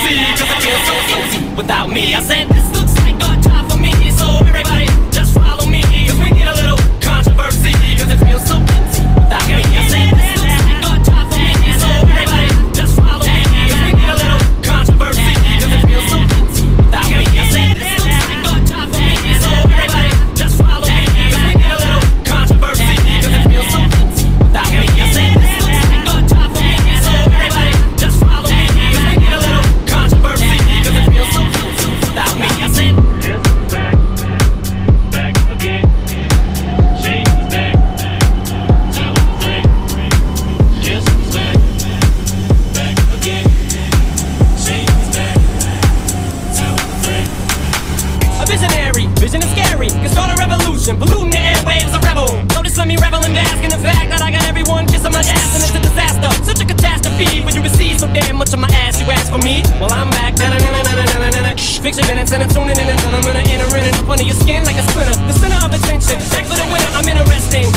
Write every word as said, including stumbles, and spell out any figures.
controversy, cause it feels so easy without me. I said this looks like a job for me, so everybody just follow me, cause we need a little controversy, cause it feels so easy without me. I said this looks like a job for me, so everybody just follow me, cause we need a little controversy, cause it feels so easy without me. I said this looks like a job for me, so everybody just follow me, cause we need a little controversy, cause it feels so easy without me. I said this looks like a job for me, so everybody just follow me, cause we need a little controversy, cause it feels so easy without me. I said vision is scary, can start a revolution, polluting the airwaves, a rebel. Notice let me revel and bask in the fact that I got everyone kissing my ass, and it's a disaster, such a catastrophe. When you receive so damn much of my ass, you ask for me. Well, I'm back. Fix your minutes and I'm tuning in, and I'm gonna enter in up under your skin like a splinter. The center of attention, back for the winner, I'm interesting.